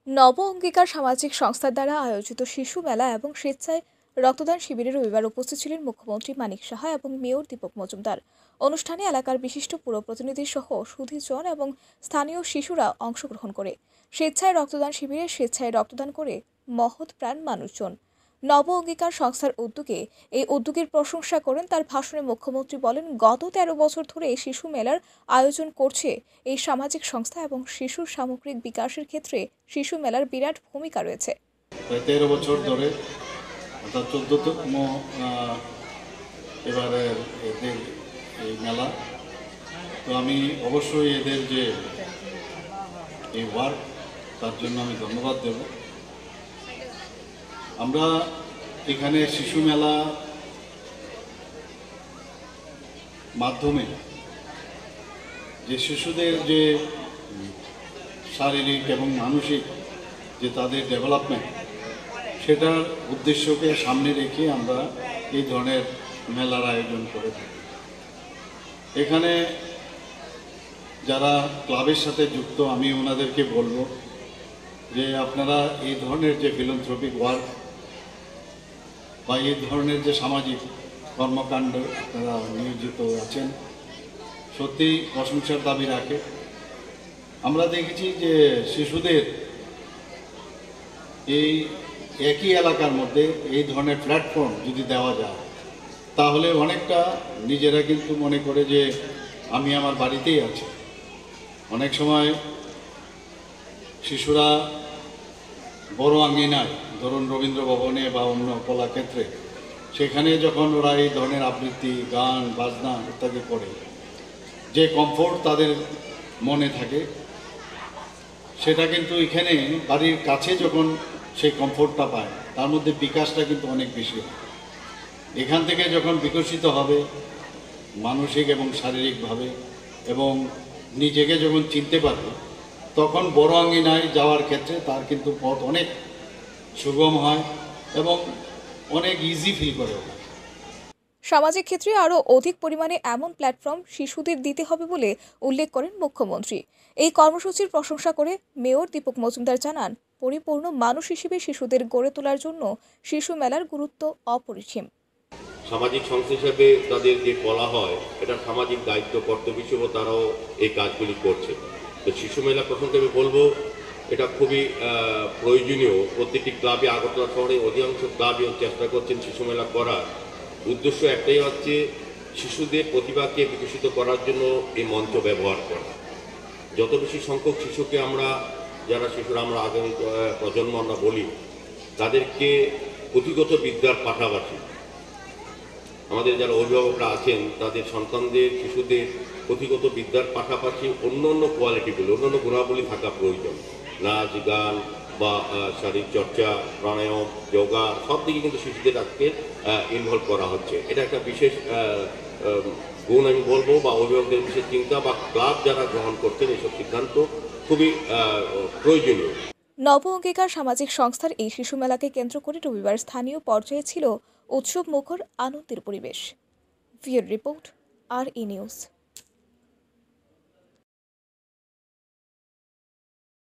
নব অঙ্গীকার সামাজিক সংস্থার দ্বারা আয়োজিত শিশু মেলা এবং স্বেচ্ছায় রক্তদান শিবিরে রবিবার উপস্থিত ছিলেন মুখ্যমন্ত্রী মানিক সাহা এবং মেয়র দীপক মজুমদার। অনুষ্ঠানে এলাকার বিশিষ্ট পুর প্রতিনিধি সহ সুধীজন এবং স্থানীয় শিশুরা অংশগ্রহণ করে স্বেচ্ছায় রক্তদান শিবিরে স্বেচ্ছায় রক্তদান করে মহৎ প্রাণ মানুষজন। নব অঙ্গীকার সংস্থার উদ্যোগে এই উদ্যোগের প্রশংসা করেন। তার ভাষণে মুখ্যমন্ত্রী বলেন, গত ১৩ বছর ধরে শিশু মেলার আয়োজন করছে এই সামাজিক সংস্থা এবং শিশুর সামগ্রিক বিকাশের ক্ষেত্রে শিশু মেলার বিরাট ভূমিকা রয়েছে। ১৩ বছর ধরে অর্থাৎ ১৪তম এবারে এদের এই মেলা। তো আমি অবশ্যই এদের যে এই ওয়ার্ক তার জন্য আমি ধন্যবাদ দেব। আমরা এখানে শিশু মেলা মাধ্যমে যে শিশুদের যে শারীরিক এবং মানসিক যে তাদের ডেভেলপমেন্ট, সেটার উদ্দেশ্যকে সামনে রেখে আমরা এই ধরনের মেলার আয়োজন করে থাকি। এখানে যারা ক্লাবের সাথে যুক্ত, আমি ওনাদেরকে বলবো যে আপনারা এই ধরনের যে ফিলান্থ্রপিক ওয়ার্ক বা এই ধরনের যে সামাজিক কর্মকাণ্ড আপনারা নিয়োজিত আছেন, সত্যিই প্রশংসার দাবি রাখে। আমরা দেখেছি যে শিশুদের এই একই এলাকার মধ্যে এই ধরনের প্ল্যাটফর্ম যদি দেওয়া যায়, তাহলে অনেকটা নিজেরা কিন্তু মনে করে যে আমি আমার বাড়িতেই আছি। অনেক সময় শিশুরা বড় আঙ্গিনায়, ধরুন রবীন্দ্র ভবনে বা অন্য কলাক্ষেত্রে, সেখানে যখন ওরা এই ধরনের আবৃত্তি, গান, বাজনা ইত্যাদি করে, যে কমফোর্ট তাদের মনে থাকে, সেটা কিন্তু এখানে বাড়ির কাছে যখন সেই কমফোর্টটা পায়, তার মধ্যে বিকাশটা কিন্তু অনেক বেশি হয়। এখান থেকে যখন বিকশিত হবে মানসিক এবং শারীরিকভাবে, এবং নিজেকে যখন চিনতে পারবে, তখন বড় আঙ্গিনায় যাওয়ার ক্ষেত্রে তার কিন্তু পথ অনেক সুগম হয় এবং অনেক ইজি ফিল করে। সামাজিক ক্ষেত্রে আরও অধিক পরিমাণে এমন প্ল্যাটফর্ম শিশুদের দিতে হবে বলে উল্লেখ করেন মুখ্যমন্ত্রী। এই কর্মসূচির প্রশংসা করে মেয়র দীপক মজুমদার জানান, পরিপূর্ণ মানুষ হিসেবে শিশুদের গড়ে তোলার জন্য শিশু মেলার গুরুত্ব অপরিসীম। সামাজিক সংস্থা হিসেবে তাদের যে বলা হয়, এটা সামাজিক দায়িত্ব, কর্তব্য হিসেবে তারাও এই কাজগুলি করছে। তো শিশু মেলা প্রসঙ্গে আমি বলবো, এটা খুবই প্রয়োজনীয়। প্রত্যেকটি ক্লাবে, আগরতলা শহরে অধিকাংশ ক্লাবে চেষ্টা করছেন শিশু মেলা করার। উদ্দেশ্য একটাই হচ্ছে শিশুদের প্রতিভাকে বিকশিত করার জন্য এই মঞ্চ ব্যবহার করা। যত বেশি সংখ্যক শিশুকে আমরা, যারা শিশুরা আমরা আগামী প্রজন্ম আমরা বলি, তাদেরকে পুঁথিগত বিদ্যার পাশাপাশি আমাদের যারা অভিভাবকরা আছেন, তাদের সন্তানদের, শিশুদের পুঁথিগত বিদ্যার পাশাপাশি অন্যান্য কোয়ালিটিগুলো, অন্যান্য গুণাবলী থাকা প্রয়োজন। নাচ, গান বা শারীরিক চর্চা, প্রাণায়াম, যোগা, সব দিকে কিন্তু শিশুদের আজকে ইনভলভ করা হচ্ছে। এটা একটা বিশেষ গুণ আমি বলবো, বা অভিভাবকদের বিশেষ চিন্তা বা ক্লাব যারা গ্রহণ করছেন, এইসব সিদ্ধান্ত খুবই প্রয়োজনীয়। নব অঙ্গীকার সামাজিক সংস্থার এই শিশু মেলাকে কেন্দ্র করে রবিবার স্থানীয় পর্যায়ে ছিল উৎসব মুখর আনন্দের পরিবেশ। ভিউর রিপোর্ট, RE নিউজ।